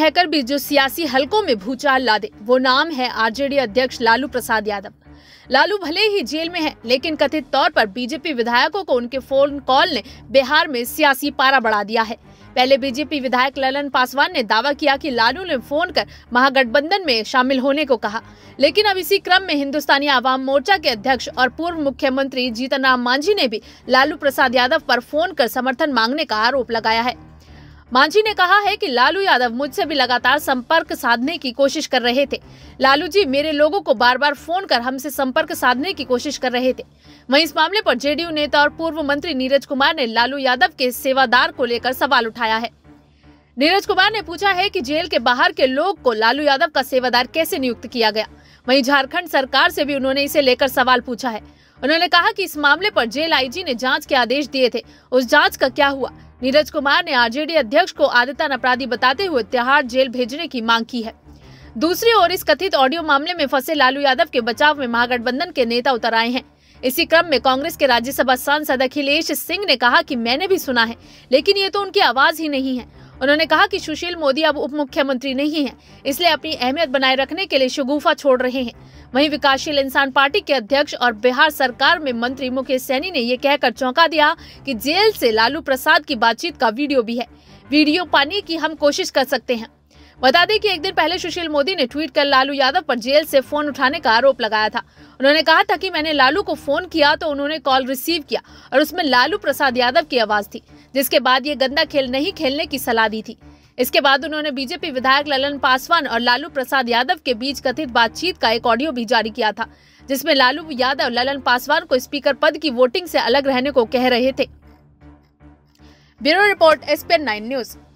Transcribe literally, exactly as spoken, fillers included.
रहकर भी जो सियासी हलकों में भूचाल ला दे, वो नाम है आरजेडी अध्यक्ष लालू प्रसाद यादव। लालू भले ही जेल में है, लेकिन कथित तौर पर बीजेपी विधायकों को उनके फोन कॉल ने बिहार में सियासी पारा बढ़ा दिया है। पहले बीजेपी विधायक ललन पासवान ने दावा किया कि लालू ने फोन कर महागठबंधन में शामिल होने को कहा, लेकिन अब इसी क्रम में हिंदुस्तानी आवाम मोर्चा के अध्यक्ष और पूर्व मुख्यमंत्री जीतन राम मांझी ने भी लालू प्रसाद यादव पर फोन कर समर्थन मांगने का आरोप लगाया है। मांझी ने कहा है कि लालू यादव मुझसे भी लगातार संपर्क साधने की कोशिश कर रहे थे। लालू जी मेरे लोगों को बार बार फोन कर हमसे संपर्क साधने की कोशिश कर रहे थे। वहीं इस मामले पर जेडीयू नेता और पूर्व मंत्री नीरज कुमार ने लालू यादव के सेवादार को लेकर सवाल उठाया है। नीरज कुमार ने पूछा है कि जेल के बाहर के लोग को लालू यादव का सेवादार कैसे नियुक्त किया गया। वहीं झारखंड सरकार से भी उन्होंने इसे लेकर सवाल पूछा है। उन्होंने कहा कि इस मामले पर जेल आईजी ने जांच के आदेश दिए थे, उस जांच का क्या हुआ। नीरज कुमार ने आरजेडी अध्यक्ष को आदित्य अपराधी बताते हुए तिहाड़ जेल भेजने की मांग की है। दूसरी ओर इस कथित ऑडियो मामले में फंसे लालू यादव के बचाव में महागठबंधन के नेता उतर आए हैं। इसी क्रम में कांग्रेस के राज्यसभा सांसद अखिलेश सिंह ने कहा कि मैंने भी सुना है, लेकिन ये तो उनकी आवाज ही नहीं है। उन्होंने कहा कि सुशील मोदी अब उप मुख्यमंत्री नहीं है, इसलिए अपनी अहमियत बनाए रखने के लिए शगुफा छोड़ रहे हैं। वहीं विकासशील इंसान पार्टी के अध्यक्ष और बिहार सरकार में मंत्री मुकेश सहनी ने ये कहकर चौंका दिया कि जेल से लालू प्रसाद की बातचीत का वीडियो भी है, वीडियो पाने की हम कोशिश कर सकते हैं। बता दें कि एक दिन पहले सुशील मोदी ने ट्वीट कर लालू यादव पर जेल से फोन उठाने का आरोप लगाया था। उन्होंने कहा था कि मैंने लालू को फोन किया तो उन्होंने कॉल रिसीव किया और उसमें लालू प्रसाद यादव की आवाज थी, जिसके बाद ये गंदा खेल नहीं खेलने की सलाह दी थी। इसके बाद उन्होंने बीजेपी विधायक ललन पासवान और लालू प्रसाद यादव के बीच कथित बातचीत का एक ऑडियो भी जारी किया था, जिसमें लालू यादव ललन पासवान को स्पीकर पद की वोटिंग से अलग रहने को कह रहे थे। Bureau report, S P N nine news.